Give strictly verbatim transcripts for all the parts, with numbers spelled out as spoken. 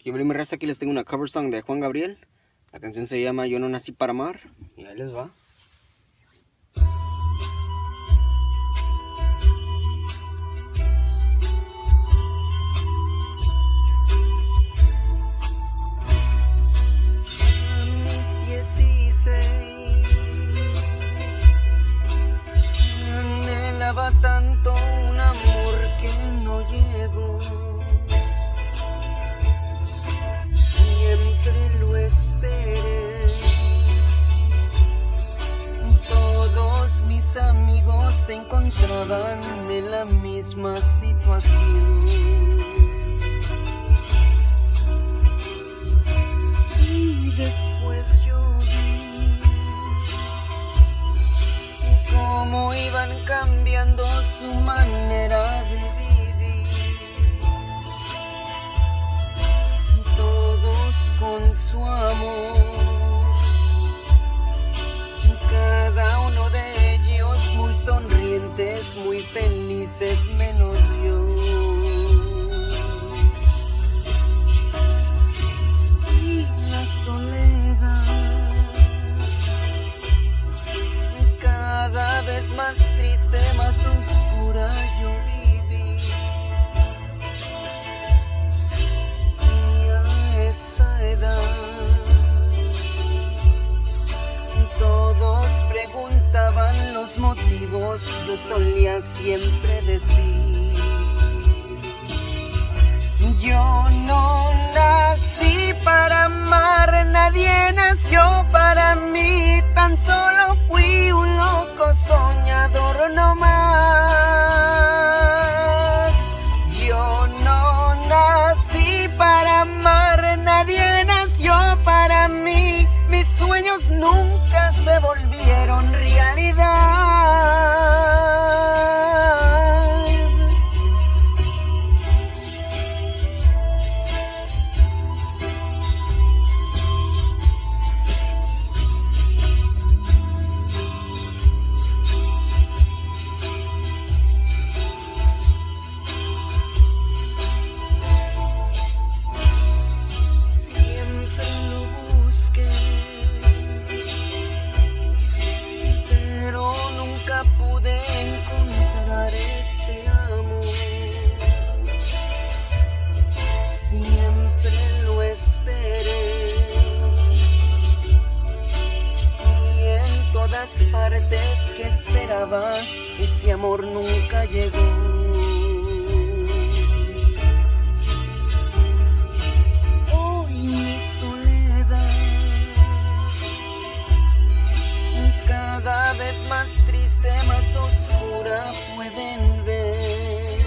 Yo, mi raza, aquí les tengo una cover song de Juan Gabriel. La canción se llama Yo no nací para amar. Y ahí les va. A mis dieciséis anhelaba tanto un amor que no llevo. Siempre lo esperé. Todos mis amigos se encontraban en la misma situación. Y después yo vi cómo iban cambiando su manera de vivir. Todos con su amor, cada uno de ellos muy sonrientes, muy felices, menos yo. Y la soledad, cada vez más triste, más oscura yo viví. Y a esa edad todos preguntaban los motivos, yo solía siempre decir: yo no nací para amar, nadie nació para mí, tan solo fui un loco soñador no más. Yo no nací para amar, nadie nació para mí, mis sueños nunca se volvieron realidad. Pude encontrar ese amor, siempre lo esperé, y en todas partes que esperaba ese amor nunca llegó. Hoy mi soledad cada vez más triste, más oscura pueden ver.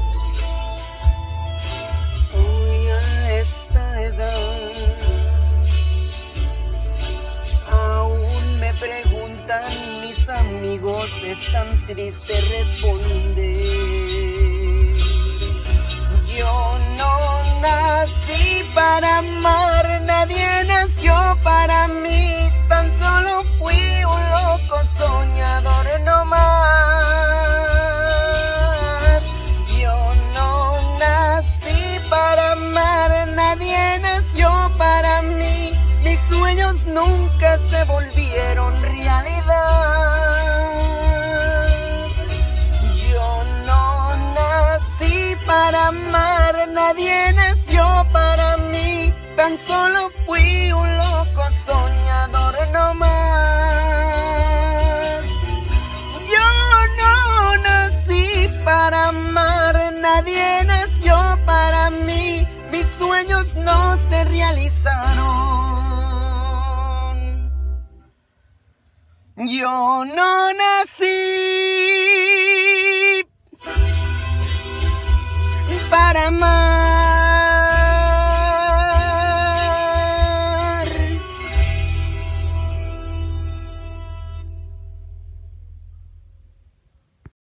Hoy a esta edad aún me preguntan mis amigos, es tan triste responder. Yo no nací para amar, nadie nació para mí, tan solo fui un loco soñador no más. Yo no nací para amar, nadie nació para mí, mis sueños nunca se volvieron realidad. Yo no nací para amar, nadie nació para mí, tan solo fui un loco soñador no más. Yo no nací para amar, nadie nació para mí, mis sueños no se realizaron. Yo no nací